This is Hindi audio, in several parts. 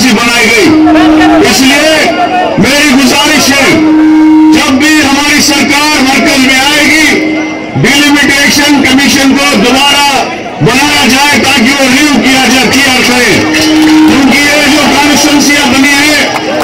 कॉन्स्टिट्यूंसी बनाई गई। इसलिए मेरी गुजारिश है, जब भी हमारी सरकार मरकज में आएगी, डिलिमिटेशन कमीशन को दोबारा बनाया जाए ताकि वो रिव्यू किया करे, क्योंकि ये जो कॉन्स्टिट्यूंसियां बनी है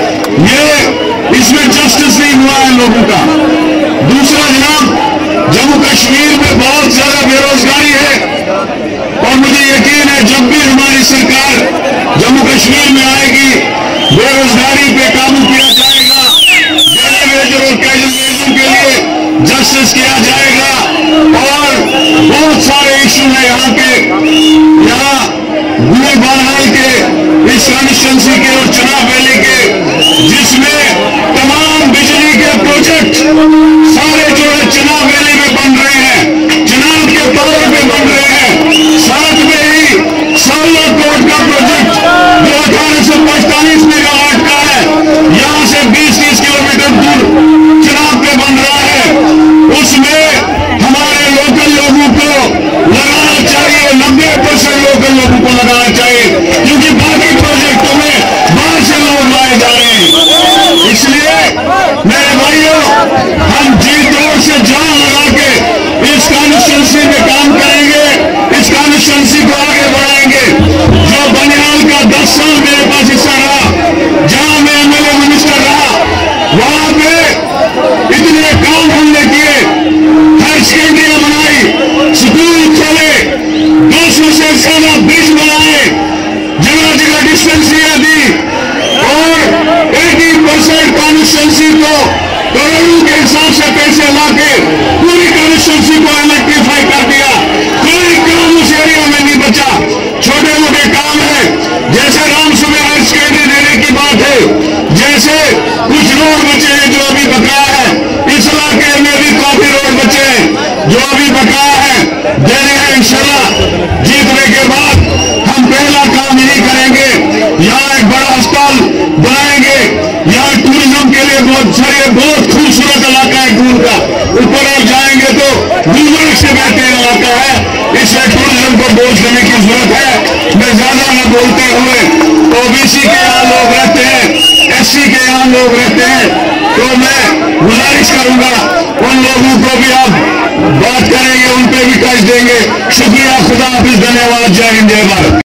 ये इसमें जस्टिस नहीं हुआ है लोगों का। दूसरा जनाब, जम्मू कश्मीर में बहुत ज्यादा बेरोजगारी है और मुझे यकीन है जब भी हमारी सरकार जम्मू कश्मीर में आएगी, बेरोजगारी पे काबू किया जाएगा, जेल मेजर और कैजुअल के लिए जस्टिस किया जाएगा और बहुत सारे इशू है यहाँ के, यहाँ गुए बहरहाल के, इस कॉन्स्टिट्यूंसी के और चुनाव वैली के, जिसमें तमाम बिजली के प्रोजेक्ट सारे जो है चुनाव वैली में बन रहे हैं, चुनाव के पावर में बन रहे हैं। साथ में ही सालर कोर्ट का प्रोजेक्ट जो 1845 मेगावाट का है, यहां से 20-30 किलोमीटर दूर चुनाव पे बन रहा है। उसमें हमारे लोकल लोगों को लगाना चाहिए, 90% लोकल लोगों को लगाना चाहिए, क्योंकि बाकी प्रोजेक्टों में बाहर से लोग लाए जा रहे हैं। इसलिए मेरे भाइयों, हम जी तोड़ से जान लगा के इस कॉन्स्टिट्यूंसी में काम करेंगे, इस कॉन्स्टिट्यूंसी को आगे बढ़ाएंगे। जो बनिहाल का 10 साल मेरे पास हिस्सा रहा, जहां मैं एमएलए मिनिस्टर रहा, वहां पे इतने काम हमने किए, हायर सेकेंडरियां बनाई, स्कूल खोले, 200 से ज्यादा ब्रिज बनाए, जगह जगह डिस्पेंसरियां दी और 80% कॉन्स्टिट्यूंसी को करोड़ों के हिसाब से पैसे लाके पूरी कॉन्स्टिट्यूंसी को इलेक्ट्रीफाई कर दिया। कोई काम उस एरिया में नहीं बचा। छोटे मोटे काम है, जैसे राम सुबह हायर सेकेंडरी देने की बात है, जैसे कुछ रोड बचे हैं जो अभी बकाया है, इस इलाके में भी काफी रोड बचे हैं जो अभी बकाया है, देने हैं इंशाल्लाह। जीतने के बाद हम पहला काम यही करेंगे, यहाँ एक बड़ा अस्पताल बनाएंगे, यहाँ टूरिज्म के लिए बहुत खूबसूरत इलाका है दूर का, ऊपर और जाएंगे तो गुलमर्ग से बेहतर इलाका है, इसलिए टूरिज्म को बोझ देने की जरूरत है। मैं ज्यादा न बोलते हुए, ओबीसी के यहाँ लोग रहते हैं, एससी के यहाँ लोग रहते हैं, तो मैं गुजारिश करूंगा उन लोगों को भी आप बात करेंगे, उन पे भी टच देंगे। शुक्रिया, खुदा हाफिज, धन्यवाद, जय हिंद, जय भारत।